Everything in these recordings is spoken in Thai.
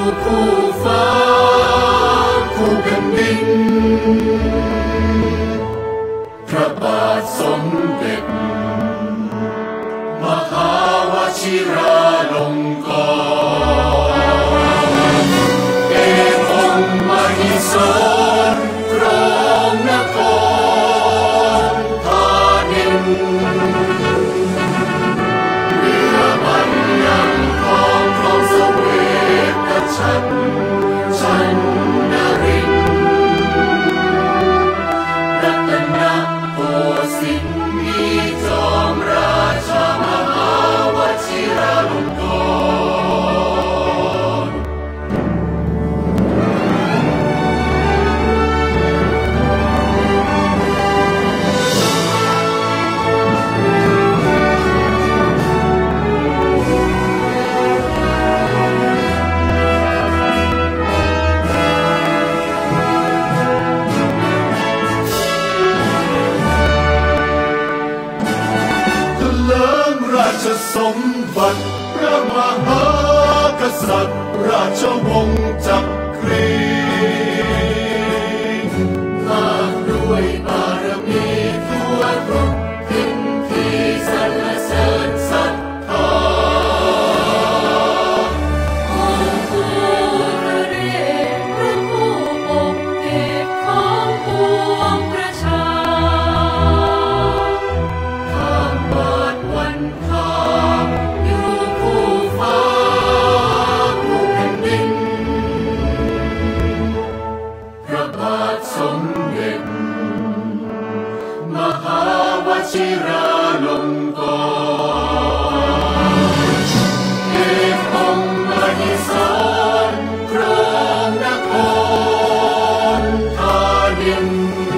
คู่ฟ้าคู่แผ่นดินพระบาทสมเด็จมหาวชิราลงกรณ์เอกองค์มหิศรครองนครธานินเรือบัลลังก์ทองครองเสวตฉัตรชันนรินทร์รัตนโกสินทร์มีจอมราชมหาวชิราลงกรณ์ราชสมบัติพระมหากษัตริย์ราชวงศ์จักรีมากด้วยบารมีทั่วทุกทิศที่สรรเสริญศรัทธาองค์ภูกเรศพระผู้ปกเอกของปวงประชาข้ามบาทวันอยู่คู่ฟ้าคู่แผ่นดินพระบาทสมเด็จมหาวชิราลงกรณ์เอกองค์มหิศรครองนครธานิน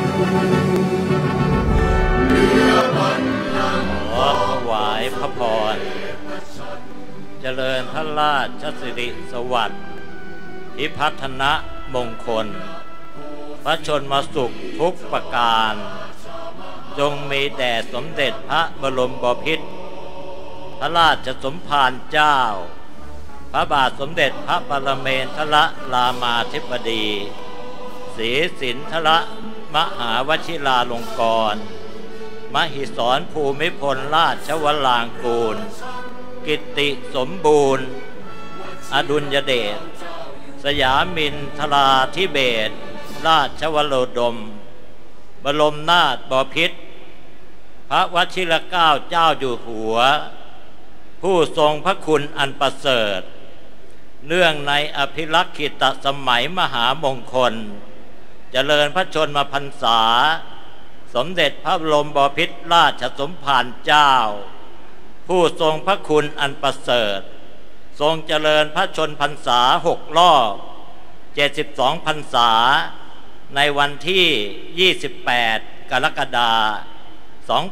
เรือบัลลังก์ขอถวายพระพรเจริญพระราชสิริสวัสดิ์พิพัฒนมงคลพระชนมสุขทุกประการจงมีแด่สมเด็จพระบรมบพิตรพระราชสมภารเจ้าพระบาทสมเด็จพระปรเมนทรรามาธิบดีศรีสินธรมหาวชิราลงกรณ์มหิศรภูมิพลราชวรางกูลกิตติสมบูรณ์อดุลยเดชสยามินทราธิเบศรราชวโรดมบรมนาถบพิตรพระวชิรเกล้าเจ้าอยู่หัวผู้ทรงพระคุณอันประเสริฐเนื่องในอภิลักขิตสมัยมหามงคลเจริญพระชนมพรรษาสมเด็จพระบรมบพิตรราชสมภารเจ้าผู้ทรงพระคุณอันประเสริฐทรงเจริญพระชนพรรษา6 รอบ72 พรรษาในวันที่28 กรกฎาคม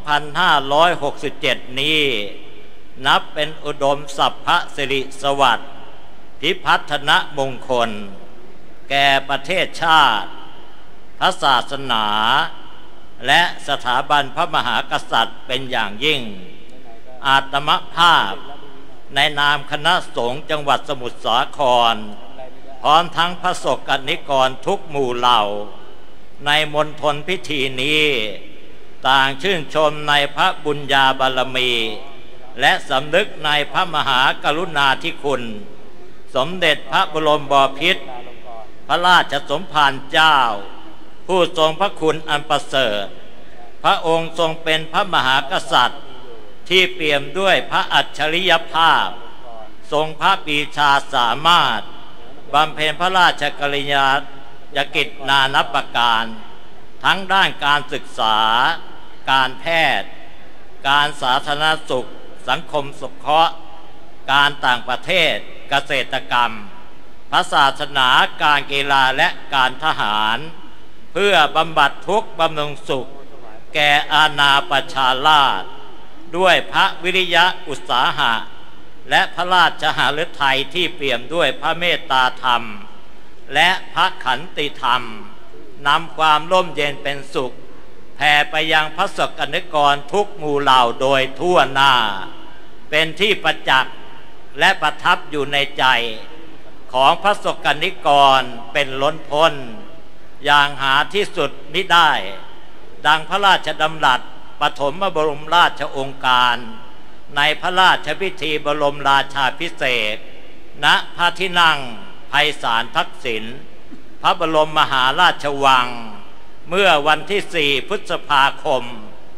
2567 นี้นับเป็นอุดมสัพพสิริสวัสดิ์พิพัฒนมงคลแก่ประเทศชาติพระศาสนาและสถาบันพระมหากษัตริย์เป็นอย่างยิ่งอาตมภาพในนามคณะสงฆ์จังหวัดสมุทรสาครพร้อมทั้งพระสงฆ์นิกรทุกหมู่เหล่าในมณฑลพิธีนี้ต่างชื่นชมในพระบุญญาบารมีและสำนึกในพระมหากรุณาธิคุณสมเด็จพระบรมบพิตรพระราชสมภารเจ้าผู้ทรงพระคุณอันประเสริฐพระองค์ทรงเป็นพระมหากษัตริย์ที่เปี่ยมด้วยพระอัจฉริยภาพทรงพระปรีชาสามารถบำเพ็ญพระราชกรณียกิจนานับประการทั้งด้านการศึกษาการแพทย์การสาธารณสุขสังคมสงเคราะห์การต่างประเทศเกษตรกรรมพระศาสนาการกีฬาและการทหารเพื่อบำบัดทุกข์บำรุงสุขแก่อาณาประชาราษฎร์ด้วยพระวิริยะอุตสาหะและพระราชหฤทัยที่เปี่ยมด้วยพระเมตตาธรรมและพระขันติธรรมนำความร่มเย็นเป็นสุขแผ่ไปยังพระสกนิกรทุกหมู่เหล่าโดยทั่วหน้าเป็นที่ประจักษ์และประทับอยู่ในใจของพระสกนิกรเป็นล้นพ้นอย่างหาที่สุดมิได้ ดังพระราชดำรัสปฐมบรมราชโองการในพระราชพิธีบรมราชาภิเษกณพระที่นั่งไพศาลทักษิณพระบรมมหาราชวังเมื่อวันที่ 4 พฤษภาคม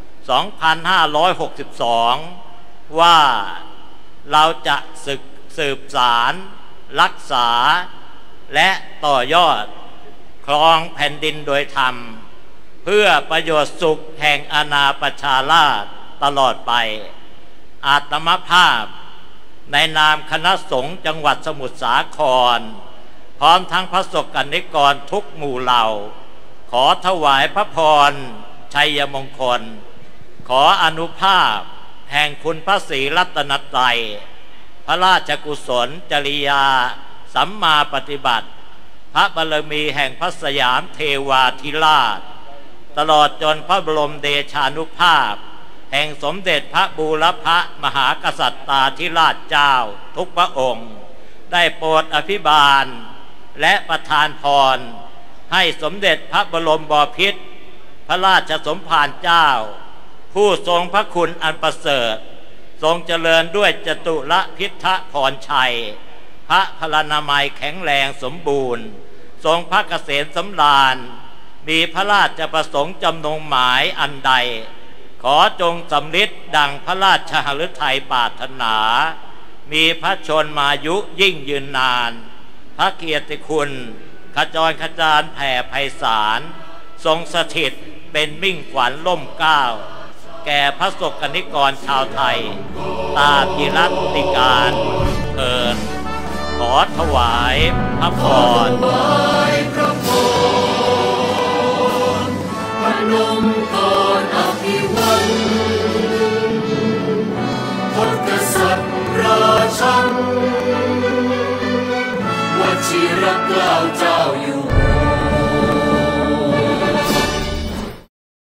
2562 ว่าเราจะสืบสารรักษาและต่อยอดครองแผ่นดินโดยธรรมเพื่อประโยชน์สุขแห่งอาณาประชาราษฎร์ตลอดไปอาตมภาพในนามคณะสงฆ์จังหวัดสมุทรสาครพร้อมทั้งพระสกนิกรทุกหมู่เหล่าขอถวายพระพรชัยมงคลขออนุภาพแห่งคุณพระศรีรัตนตรัยพระราชกุศลจริยาสัมมาปฏิบัติพระบารมีแห่งพระสยามเทวาธิราชตลอดจนพระบรมเดชานุภาพแห่งสมเด็จพระบูรพมหากษัตริย์ธิราชเจ้าทุกพระองค์ได้โปรดอภิบาลและประทานพรให้สมเด็จพระบรมบพิตรพระราชสมภารเจ้าผู้ทรงพระคุณอันประเสริฐทรงเจริญด้วยจตุรพิทธพรชัยพระพลานามัยแข็งแรงสมบูรณ์ทรงพระเกษมสำราญมีพระราชประสงค์จำนงหมายอันใดขอจงสำฤทธิ์ดังพระราชฤทัยปรารถนามีพระชนมายุยิ่งยืนนานพระเกียรติคุณขจรขจารแผ่ไพศาลทรงสถิตเป็นมิ่งขวัญล่มเกล้าแก่พระสกนิกรชาวไทยตาพิรัติการเทินขอถวายพระพรพนมกรอภิวังพระกษัตริย์ราชันวชิรเกล้าเจ้าอยู่